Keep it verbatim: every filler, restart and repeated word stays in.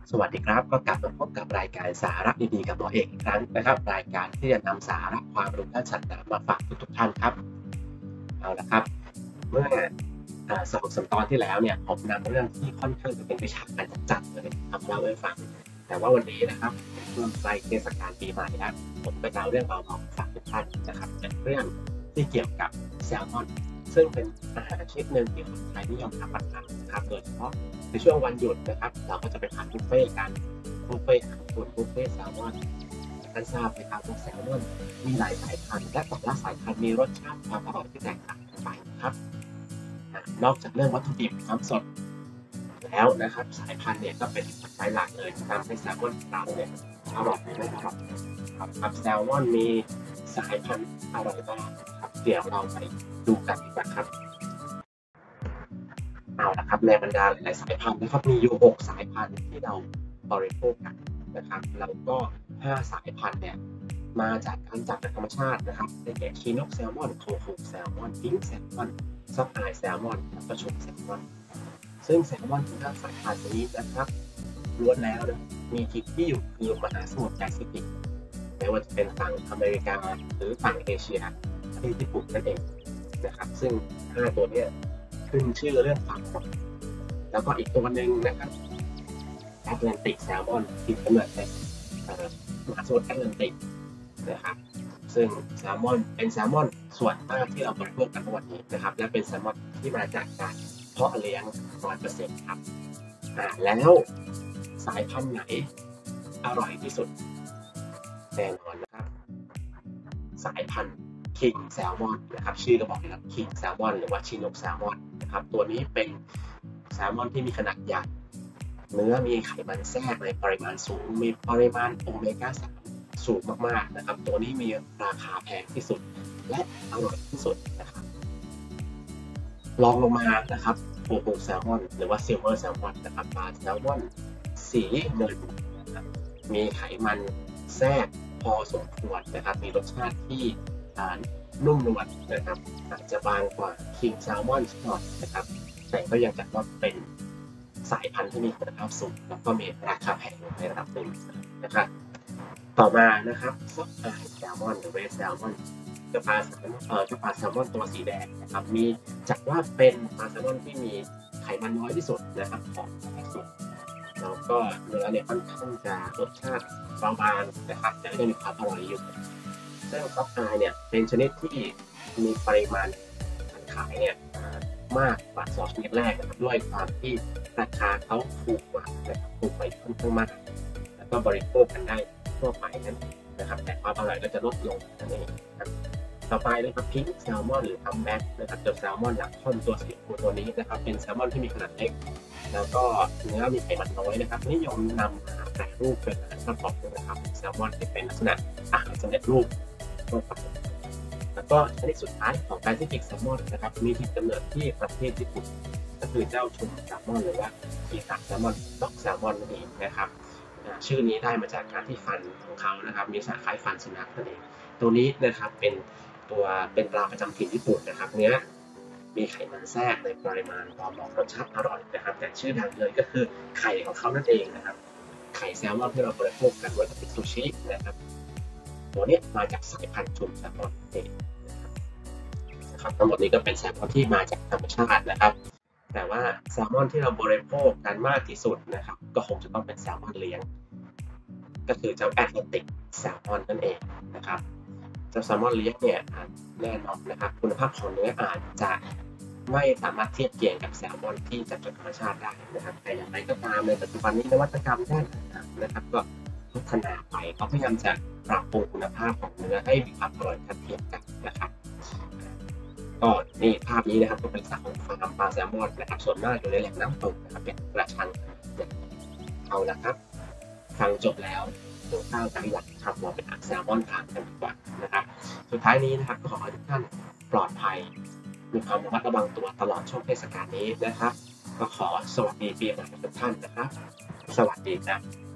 สวัสดีครับก็กลับมาพบกับรายการสาระดีๆกับหมอเอกอีกครั้งนะครับรายการที่จะนำสาระความรู้ด้านสัตว์น้ำมาฝากทุกๆท่านครับเอาละครับเมื่อสองสามตอนที่แล้วเนี่ยผมนำเรื่องที่ค่อนข้างจะเป็นวิชาการจัดๆเลยทำเล่าให้ฟังแต่ว่าวันนี้นะครับเมื่อใกล้เทศกาลปีใหม่แล้วผมไปเล่าเรื่องเบาๆฝากทุกท่านนะครับเป็นเรื่องที่เกี่ยวกับแซลมอนซึ่งเป็นอาหารชนิดหนึ่งที่คนไทยนิยมรับประทานนะครับโดยเฉพาะในช่วงวันหยุดนะครับเราก็จะไปทานบุฟเฟ่กันบุฟเฟ่ต์อาหารญี่ปุ่นบุฟเฟ่ต์แซลมอนท่านทราบไหมครับว่าแซลมอนมีหลายสายพันธุ์และแต่ละสายพันธุ์มีรสชาติความอร่อยที่แตกต่างกันไปครับนอกจากเรื่องวัตถุดิบความสดแล้วนะครับสายพันธุ์เนี่ยก็เป็นปัจจัยหลักเลยที่ทำให้แซลมอนเราเนี่ยอร่อยไม่อร่อยครับแซลมอนมีสายพันธุ์อร่อยบ้างครับเดี๋ยวเราไปดูกันดีกว่าครับเอาละครับในบรรดาหลายๆสายพันธุ์นะครับมีอยู่หกสายพันธุ์ที่เราบริโภคกันนะครับแล้วก็ห้าสายพันธุ์เนี่ยมาจากการจับจากธรรมชาตินะครับได้แก่ชีนกแซลมอนโคฟูแซลมอนพิงค์แซลมอนซับไอแซลมอนและก็ชุบแซลมอนซึ่งแซลมอนทั้งห้าสายพันธุ์นี้นะครับล้วนแล้วนะมีถิ่นที่อยู่คือมหาสมุทรแปซิฟิกไม่ว่าจะเป็นฝั่งอเมริกาหรือฝั่งเอเชียประเทศญี่ปุ่นนั่นเองนะครับซึ่งห้าตัวนี้ขึ้นชื่อเรื่องความสดแล้วก็อีกตัวหนึ่งนะครับแอตแลนติกแซลมอนที่กำเนิดในมหาสมุทรแอตแลนติกนะครับซึ่งแซลมอนเป็นแซลมอนส่วนมากที่เราบริโภคกันทุกวันนี้นะครับและเป็นแซลมอนที่มาจากการเพาะเลี้ยง ร้อยเปอร์เซ็นต์ ครับอ่าแล้วสายพันธุ์ไหนอร่อยที่สุดแน่นอนนะครับสายพันธุ์คิงแซลมอนนะครับชื่อก็บอกแล้วคิงแซลมอนหรือว่าชินกแซลมอนนะครับตัวนี้เป็นแซลมอนที่มีขนาดใหญ่เนื้อมีไขมันแทรกในปริมาณสูงมีปริมาณโอเมก้าสามสูงมากๆนะครับตัวนี้มีราคาแพงที่สุดและอร่อยที่สุดนะครับลองลงมานะครับโอโฮแซลมอนหรือว่าซิลเวอร์แซลมอนนะครับปลาแซลมอนสีเงินนะครับมีไขมันแทรกพอสมควรนะครับมีรสชาติที่นุ่มนวลนะครับอาจจะบางกว่าคิงแซลมอนหน่อยนะครับแต่ก็ยังจัดว่าเป็นสายพันธุ์ที่มีคุณภาพสูงแล้วก็มีราคาแพงในระดับหนึ่งนะครับต่อมานะครับซับไอแซลมอนหรือเรดแซลมอนเจ้าปลาเอ่อเจ้าปลาแซลมอนตัวสีแดงนะครับมีจัดว่าเป็นปลาแซลมอนที่มีไขมันน้อยที่สุดนะครับของที่สุดแล้วก็เนื้อเนี่ยค่อนข้างจะรสชาติเบาบางนะครับแต่ก็ยังมีความอร่อยอยู่ซึ่งซับไอเนี่ยเป็นชนิดที่มีปริมาณการขายเนี่ยมากกว่าสองชนิดแรกนะครับด้วยความที่ราคาเขาถูกกว่านะครับถูกไปค่อนข้างมากแล้วก็บริโภคกันได้ทั่วไปนั่นนะครับแต่ความอร่อยก็จะลดลงนั่นเองครับต่อไปนะครับพิงค์แซลมอนหรือคัมแบ็กนะครับตัวแซลมอนหลักท่อนตัวสีฟูตัวนี้นะครับเป็นแซลมอนที่มีขนาดเล็กแล้วก็เนื้อมีไขมันน้อยนะครับนิยมนำมาแปรรูปเป็นอาหารกระป๋องนะครับแซลมอนที่เป็นลักษณะอาหารสำเร็จรูปทั่วไปแล้วก็ชนิดสุดท้ายของแปซิฟิกแซลมอนนะครับมีที่กำเนิดที่ประเทศญี่ปุ่นก็คือเจ้าชุมแซลมอนหรือว่าปีศาจแซลมอนด็อกแซลมอนนั่นเองนะครับชื่อนี้ได้มาจากการที่ฟันของเขานะครับมีลักษณะคล้ายฟันสุนัขนั่นเองตัวนี้นะครับเป็นตัวเป็นปลาประจำถิ่นญี่ปุ่นนะครับเนื้อมีไขมันแทรกในปริมาณพอเหมาะรสชาติอร่อยนะครับแต่ชื่อดังเลยก็คือไข่ของเขานั่นเองนะครับไข่แซลมอนที่เราบริโภคกันไว้กับซูชินะครับตัวนี้มาจากสายพันธุ์ชุมแซลมอนเองนะครับทั้งหมดนี้ก็เป็นแซลมอนที่มาจากธรรมชาตินะครับแต่ว่าแซลมอนที่เราบริโภคกันมากที่สุดนะครับก็คงจะต้องเป็นแซลมอนเลี้ยงก็คือเจ้าแอตแลนติกแซลมอนนั่นเองนะครับเจ้าแซลมอนเลี้ยงเนี่ยแน่นอนนะครับคุณภาพของเนื้ออาจจะไม่สามารถเทียบเคียงกับแซลมอนที่จับจากธรรมชาติได้นะครับแต่อย่างไรก็ตามในปัจจุบันนี้นวัตกรรมด้านต่างๆนะครับก็พัฒนาไปเขาพยายามจะปรับปรุงคุณภาพของเนื้อให้มีความอร่อยทัดเทียมกันนะครับก็นี่ภาพนี้นะครับก็เป็นสัตว์ของฟาร์มปลาแซลมอนนะครับส่วนมากอยู่ในแหล่งน้ำตกนะครับเป็นกระชังเอาละครับฟังจบแล้วเดี๋ยวข้าวกันอยากทำมาเป็นแซลมอนทานกันดีกว่านะครับสุดท้ายนี้นะครับก็ขอให้ทุกท่านปลอดภัยมีความระมัดระวังตัวตลอดช่วงเทศกาลนี้นะครับก็ขอสวัสดีปีใหม่ทุกท่านนะครับสวัสดีครับ